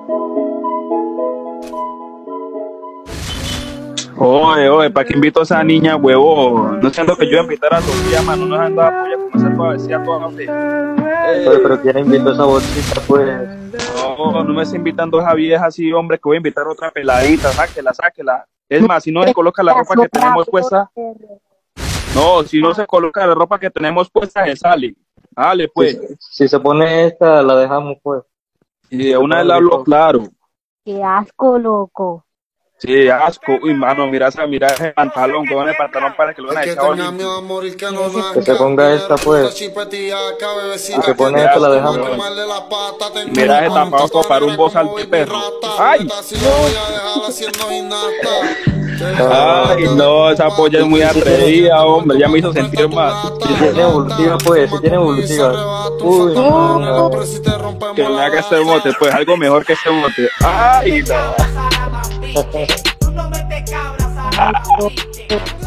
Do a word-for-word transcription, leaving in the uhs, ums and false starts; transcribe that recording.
Oye, oye, ¿para qué invito a esa niña, huevo? No siento que yo voy a invitar a Sofía, mano, no nos anda a apoyar con esa travesía toda fe. Oye, pero ¿quién invitó a esa bolsita, pues? No, no me está invitando a esa vieja así, hombre, que voy a invitar a otra peladita, sáquela, sáquela. Es más, si no se coloca la ropa que tenemos puesta, no, si no se coloca la ropa que tenemos puesta, se sale. Dale, pues. Si, si se pone esta, la dejamos, pues. Y de una vez le hablo claro. Qué asco, loco. Sí, asco. Uy, mano, mira, esa, mira ese pantalón, con el pantalón para que lo van a echar. Que se ponga esta, pues. Si se pone esta, la dejamos. Mira ese tapado como para un bozal de perro. ¡Ay! Ay, no, esa polla es muy atrevida, hombre, ya me hizo sentir mal. Si tiene evolutiva, pues, si tiene evolutiva. Uy, no, no. Que me haga este bote, pues, algo mejor que este bote. Ay, no. Ay, no.